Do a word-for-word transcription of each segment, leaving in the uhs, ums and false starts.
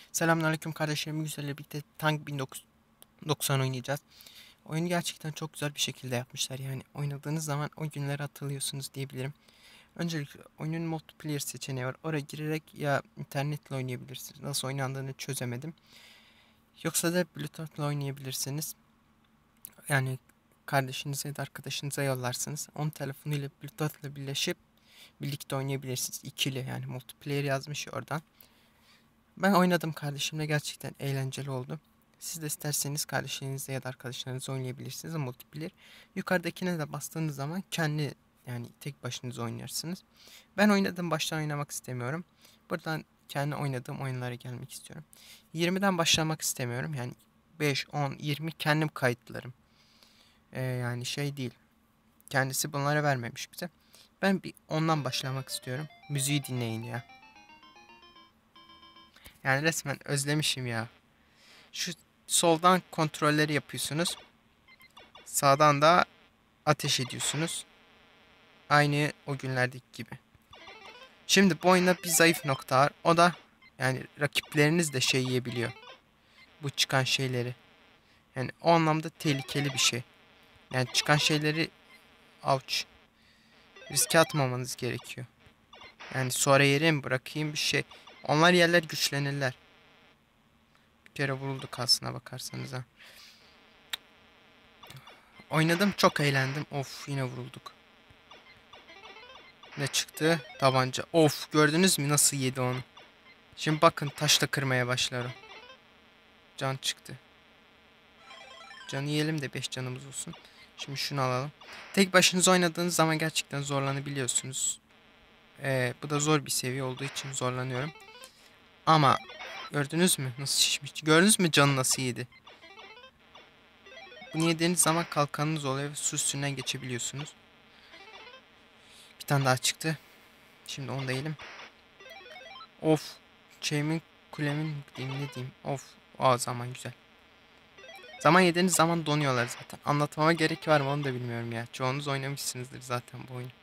Selamünaleyküm kardeşlerim. Güzelle birlikte Tank bin dokuz yüz doksan oynayacağız. Oyunu gerçekten çok güzel bir şekilde yapmışlar. Yani oynadığınız zaman o günleri hatırlıyorsunuz diyebilirim. Öncelikle oyunun multiplayer seçeneği var. Oraya girerek ya internetle oynayabilirsiniz. Nasıl oynandığını çözemedim. Yoksa da Bluetooth'la oynayabilirsiniz. Yani kardeşinize ya da arkadaşınıza yollarsınız. Onun telefonuyla Bluetooth'la birleşip birlikte oynayabilirsiniz. İkili yani multiplayer yazmış ya oradan. Ben oynadım kardeşimle, gerçekten eğlenceli oldu. Siz de isterseniz kardeşlerinizle ya da arkadaşlarınızla oynayabilirsiniz multiplayer. Yukarıdakine de bastığınız zaman kendi yani tek başınıza oynarsınız. Ben oynadım, baştan oynamak istemiyorum. Buradan kendi oynadığım oyunlara gelmek istiyorum. yirmiden başlamak istemiyorum. Yani beş, on, yirmi kendim kayıtlarım. Ee, yani şey değil. Kendisi bunlara vermemiş bize. Ben bir ondan başlamak istiyorum. Müziği dinleyin ya. Yani resmen özlemişim ya. Şu soldan kontrolleri yapıyorsunuz. Sağdan da ateş ediyorsunuz. Aynı o günlerdeki gibi. Şimdi bu oyunda bir zayıf nokta var. O da yani rakipleriniz de şey yiyebiliyor. Bu çıkan şeyleri. Yani o anlamda tehlikeli bir şey. Yani çıkan şeyleri avuç. Riske atmamanız gerekiyor. Yani sonra yere mi bırakayım bir şey. Onlar yerler güçlenirler. Bir kere vurulduk aslına bakarsanız ha. Oynadım, çok eğlendim. Of, yine vurulduk. Ne çıktı? Tabanca. Of, gördünüz mü nasıl yedi onu? Şimdi bakın, taşla kırmaya başlarım. Can çıktı. Canı yiyelim de beş canımız olsun. Şimdi şunu alalım. Tek başınıza oynadığınız zaman gerçekten zorlanabiliyorsunuz. Ee, bu da zor bir seviye olduğu için zorlanıyorum. Ama gördünüz mü nasıl şişmiş? Gördünüz mü canı nasıl yedi? Bunu yediğiniz zaman kalkanınız oluyor ve su üstünden geçebiliyorsunuz. Bir tane daha çıktı. Şimdi onu da yiyelim. Of. Şeyimin, kulemin diyeyim ne diyeyim. Of. O zaman güzel. Zaman yediğiniz zaman donuyorlar zaten. Anlatmama gerek var mı onu da bilmiyorum ya. Çoğunuz oynamışsınızdır zaten bu oyunu.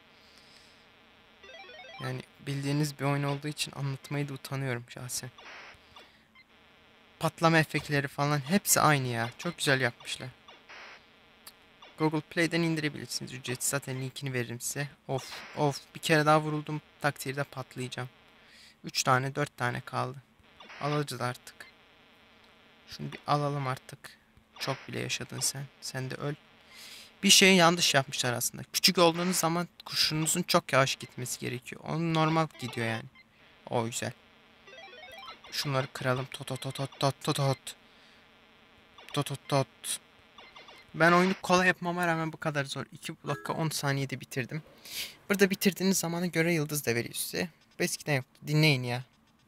Yani bildiğiniz bir oyun olduğu için anlatmayı da utanıyorum şahsen. Patlama efektleri falan hepsi aynı ya. Çok güzel yapmışlar. Google Play'den indirebilirsiniz. Ücretsiz, zaten linkini veririm size. Of of, bir kere daha vuruldum takdirde patlayacağım. üç tane dört tane kaldı. Alacağız artık. Şunu bir alalım artık. Çok bile yaşadın sen. Sen de öl. Bir şeyi yanlış yapmışlar aslında. Küçük olduğunuz zaman kurşununuzun çok yavaş gitmesi gerekiyor. Onun normal gidiyor yani. O güzel. Şunları kıralım. Tot tot tot tot tot tot tot. Tot tot tot. Ben oyunu kolay yapmama rağmen bu kadar zor. iki dakika on saniyede bitirdim. Burada bitirdiğiniz zamana göre yıldız da veriyor size. Bu eskiden yoktu. Dinleyin ya.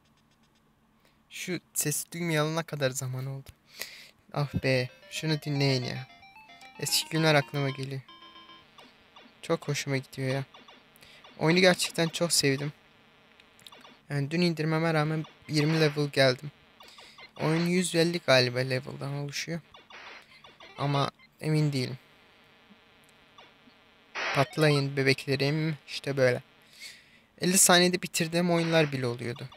Şu sesi duymayalı ne kadar zaman oldu. Ah be. Şunu dinleyin ya. Eski günler aklıma geliyor. Çok hoşuma gidiyor ya. Oyunu gerçekten çok sevdim. Yani dün indirmeme rağmen yirmi level geldim. Oyun yüz elli galiba level'dan oluşuyor. Ama emin değilim. Patlayın bebeklerim. İşte böyle. elli saniyede bitirdiğim oyunlar bile oluyordu.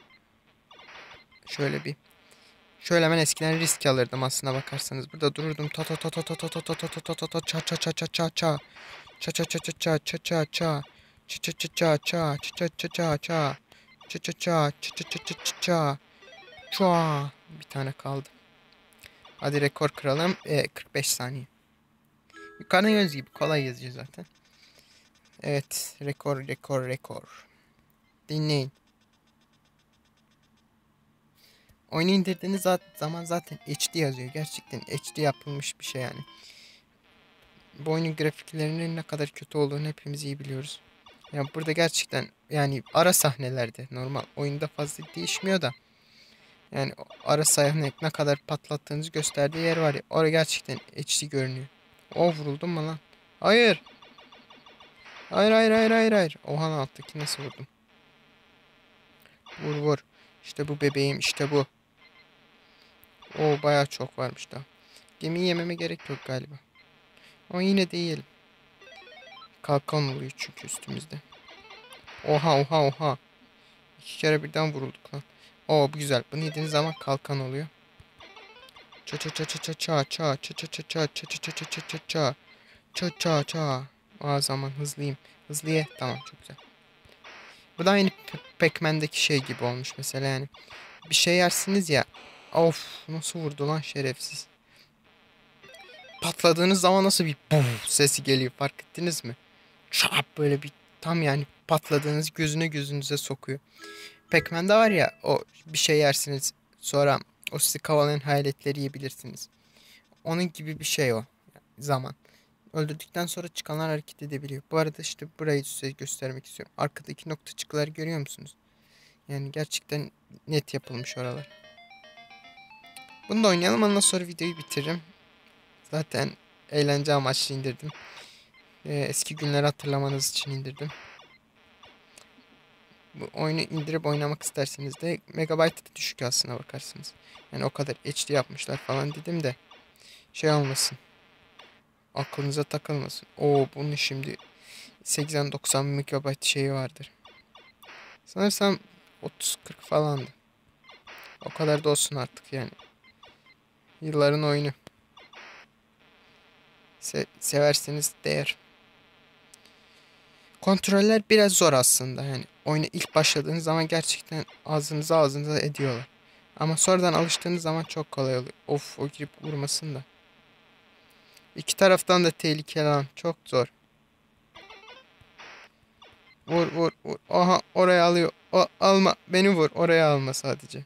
Şöyle bir. Şöyle hemen eskiden risk alırdım aslına bakarsanız. Burada dururdum. Ta ta ta ta ta ta ta ta ta ta ta ta ta ça ça ça ça ça ça. Ça ça ça ça ça ça ça ça. Ça ça ça ça ça. Ça ça ça ça ça. Ça ça ça ça ça. Ça ça ça ça ça. Ça ça ça ça. Çua. Bir tane kaldı. Hadi rekor kıralım. E, kırk beş saniye. Yukarıdan göz gibi kolay yazıyor zaten. Evet. Rekor rekor rekor. Dinleyin. Oyunu indirdiğiniz zaman zaten H D yazıyor. Gerçekten H D yapılmış bir şey yani. Bu oyunun grafiklerinin ne kadar kötü olduğunu hepimiz iyi biliyoruz. Yani burada gerçekten yani ara sahnelerde normal oyunda fazla değişmiyor da. Yani ara sahne ne kadar patlattığınızı gösterdiği yer var ya. Orada gerçekten H D görünüyor. O vuruldum mu lan? Hayır. Hayır hayır hayır hayır hayır. Oha, alttaki nasıl vurdum? Vur vur. İşte bu bebeğim, işte bu. O bayağı çok varmış da. Gemiyi yememe gerek yok galiba. Ama yine de yiyelim. Kalkan oluyor çünkü üstümüzde. Oha oha oha. İki kere birden vurulduk lan. Oo bu güzel. Bunu yediğiniz zaman kalkan oluyor. Ça ça ça ça ça ça ça ça ça ça ça ça ça ça ça ça ça ça ça ça. Aa zaman hızlıyım. Hızlı ye. Tamam çok güzel. Bu da aynı Pac-Man'deki şey gibi olmuş mesela yani. Bir şey yersiniz ya. Of nasıl vurdu lan şerefsiz. Patladığınız zaman nasıl bir buf sesi geliyor fark ettiniz mi? Çap böyle bir tam yani patladığınız gözüne gözünüze sokuyor. Pac-Man'de var ya o bir şey yersiniz sonra o sizi kovalayan hayaletleri yiyebilirsiniz. Onun gibi bir şey o zaman. Öldürdükten sonra çıkanlar hareket edebiliyor. Bu arada işte burayı size göstermek istiyorum. Arkadaki noktacıkları görüyor musunuz? Yani gerçekten net yapılmış oralar. Bunu da oynayalım ondan sonra videoyu bitiririm. Zaten eğlence amaçlı indirdim. Ee, eski günleri hatırlamanız için indirdim. Bu oyunu indirip oynamak isterseniz de megabaytı da düşük aslına bakarsınız. Yani o kadar H D yapmışlar falan dedim de şey olmasın. Aklınıza takılmasın. Oo bunun şimdi seksen doksan megabayt şeyi vardır. Sanırsam otuz kırk falandı. O kadar da olsun artık yani. Yılların oyunu. Se severseniz değer. Kontroller biraz zor aslında yani. Oyuna ilk başladığınız zaman gerçekten ağzınıza ağzınıza ediyorlar. Ama sonradan alıştığınız zaman çok kolay oluyor. Of o girip vurmasın da. İki taraftan da tehlikeli lan. Çok zor. Vur vur vur. Aha oraya alıyor. O, alma. Beni vur. Oraya alma sadece.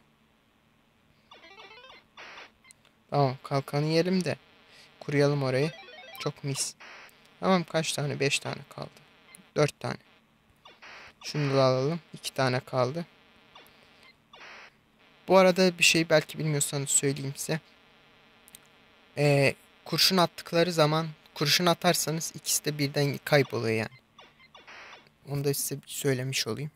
Tamam kalkanı yiyelim de. Kuruyalım orayı. Çok mis. Tamam kaç tane? Beş tane kaldı. Dört tane. Şunu da alalım. İki tane kaldı. Bu arada bir şey belki bilmiyorsanız söyleyeyim size. Ee, kurşun attıkları zaman kurşun atarsanız ikisi de birden kayboluyor yani. Onu da size söylemiş olayım.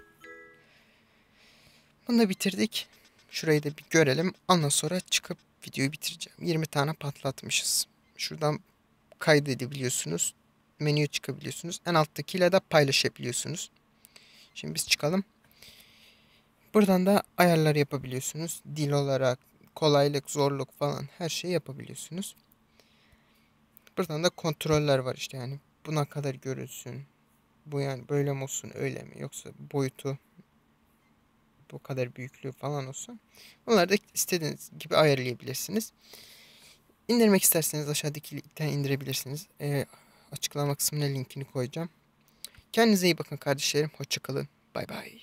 Bunu da bitirdik. Şurayı da bir görelim. Ondan sonra çıkıp videoyu bitireceğim. yirmi tane patlatmışız. Şuradan kaydedebiliyorsunuz. Menüye çıkabiliyorsunuz. En alttakiyle de paylaşabiliyorsunuz. Şimdi biz çıkalım. Buradan da ayarlar yapabiliyorsunuz. Dil olarak, kolaylık, zorluk falan her şeyi yapabiliyorsunuz. Buradan da kontroller var işte yani. Buna kadar görülsün. Bu yani böyle mi olsun öyle mi? Yoksa boyutu bu kadar büyüklüğü falan olsun. Bunları da istediğiniz gibi ayarlayabilirsiniz. İndirmek isterseniz aşağıdaki linkten indirebilirsiniz. Ee, açıklama kısmına linkini koyacağım. Kendinize iyi bakın kardeşlerim. Hoşça kalın. Bay bay.